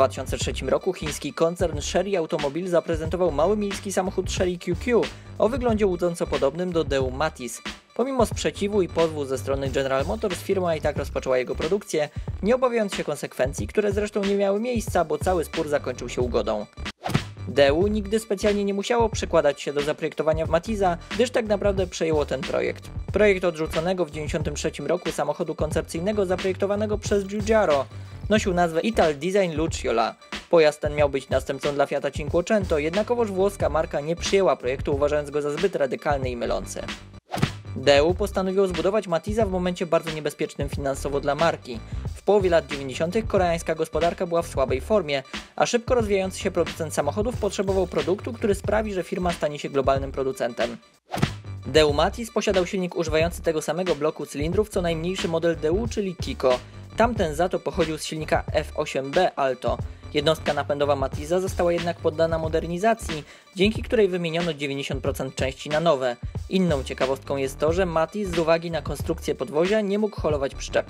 2003 roku chiński koncern Chery Automobile zaprezentował mały miejski samochód Chery QQ o wyglądzie łudząco podobnym do Daewoo Matiz. Pomimo sprzeciwu i pozwu ze strony General Motors firma i tak rozpoczęła jego produkcję, nie obawiając się konsekwencji, które zresztą nie miały miejsca, bo cały spór zakończył się ugodą. Daewoo nigdy specjalnie nie musiało przykładać się do zaprojektowania Matiza, gdyż tak naprawdę przejęło ten projekt. Projekt odrzuconego w 1993 roku samochodu koncepcyjnego zaprojektowanego przez Giugiaro nosił nazwę Italdesign Lucciola. Pojazd ten miał być następcą dla Fiata Cinquecento, jednakowoż włoska marka nie przyjęła projektu, uważając go za zbyt radykalny i mylący. Daewoo postanowiło zbudować Matiza w momencie bardzo niebezpiecznym finansowo dla marki. W połowie lat 90. koreańska gospodarka była w słabej formie, a szybko rozwijający się producent samochodów potrzebował produktu, który sprawi, że firma stanie się globalnym producentem. Daewoo Matiz posiadał silnik używający tego samego bloku cylindrów co najmniejszy model Daewoo, czyli Kiko. Tamten za to pochodził z silnika F8B Alto. Jednostka napędowa Matiza została jednak poddana modernizacji, dzięki której wymieniono 90% części na nowe. Inną ciekawostką jest to, że Matiz z uwagi na konstrukcję podwozia nie mógł holować przyczepy.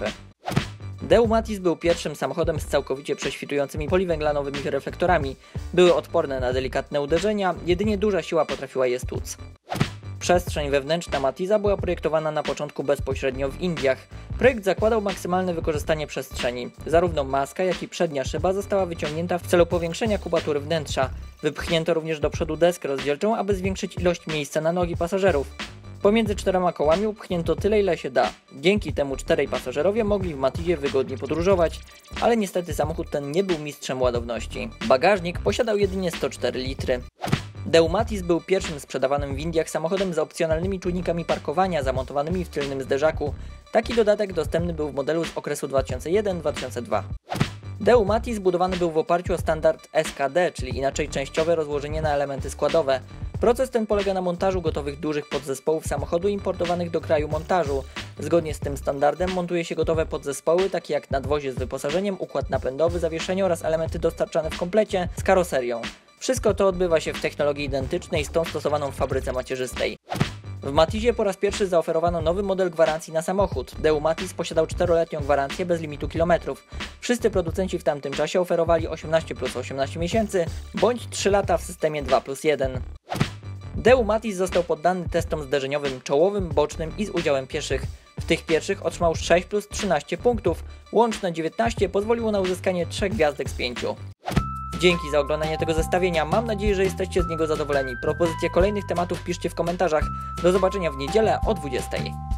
Daewoo Matiz był pierwszym samochodem z całkowicie prześwitującymi poliwęglanowymi reflektorami. Były odporne na delikatne uderzenia, jedynie duża siła potrafiła je stłuc. Przestrzeń wewnętrzna Matiza była projektowana na początku bezpośrednio w Indiach. Projekt zakładał maksymalne wykorzystanie przestrzeni. Zarówno maska, jak i przednia szyba została wyciągnięta w celu powiększenia kubatury wnętrza. Wypchnięto również do przodu deskę rozdzielczą, aby zwiększyć ilość miejsca na nogi pasażerów. Pomiędzy 4 kołami upchnięto tyle, ile się da. Dzięki temu 4 pasażerowie mogli w Matizie wygodnie podróżować, ale niestety samochód ten nie był mistrzem ładowności. Bagażnik posiadał jedynie 104 litry. Daewoo Matiz był pierwszym sprzedawanym w Indiach samochodem z opcjonalnymi czujnikami parkowania zamontowanymi w tylnym zderzaku. Taki dodatek dostępny był w modelu z okresu 2001-2002. Daewoo Matiz zbudowany był w oparciu o standard SKD, czyli inaczej częściowe rozłożenie na elementy składowe. Proces ten polega na montażu gotowych dużych podzespołów samochodu importowanych do kraju montażu. Zgodnie z tym standardem montuje się gotowe podzespoły, takie jak nadwozie z wyposażeniem, układ napędowy, zawieszenie oraz elementy dostarczane w komplecie z karoserią. Wszystko to odbywa się w technologii identycznej z tą stosowaną w fabryce macierzystej. W Matizie po raz pierwszy zaoferowano nowy model gwarancji na samochód. Daewoo Matiz posiadał 4-letnią gwarancję bez limitu kilometrów. Wszyscy producenci w tamtym czasie oferowali 18 plus 18 miesięcy bądź 3 lata w systemie 2 plus 1. Daewoo Matiz został poddany testom zderzeniowym czołowym, bocznym i z udziałem pieszych. W tych pierwszych otrzymał 6 plus 13 punktów, łączne 19 pozwoliło na uzyskanie 3 gwiazdek z 5. Dzięki za oglądanie tego zestawienia, mam nadzieję, że jesteście z niego zadowoleni. Propozycje kolejnych tematów piszcie w komentarzach. Do zobaczenia w niedzielę o 20:00.